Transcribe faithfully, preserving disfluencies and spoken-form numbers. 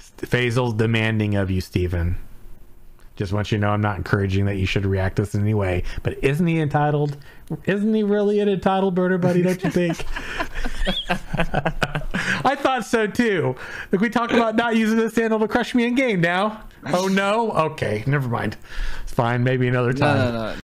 Faisal's demanding of you, Steven. Just want you to know I'm not encouraging that you should react to this in any way, but isn't he entitled? Isn't he really an entitled murder buddy, don't you think? I thought so too. Like, we talk about not using this handle to crush me in game now. Oh no? Okay, never mind. It's fine. Maybe another time. No, no, no.